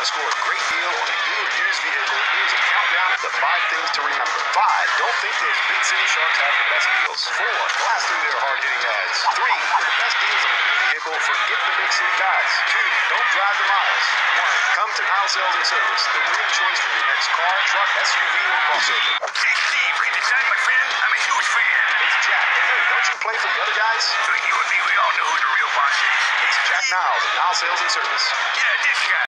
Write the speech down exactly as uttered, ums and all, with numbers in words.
to score a great deal on a new or used vehicle, here's a countdown of the five things to remember. Five, don't think those big city sharks have the best deals. Four, blast through their hard-hitting ads. Three, for the best deals on a new vehicle, forget the big city guys. Two, don't drive the miles. One, come to Niles Sales and Service, the winning choice for your next car, truck, S U V, or crossover. Hey, Steve, read the time, my friend. I'm a huge fan. It's Jack. Hey, hey, don't you play for the other guys? You and me, we all know who the real boss is. It's Jack Niles of Niles Sales and Service. Yeah, this guy.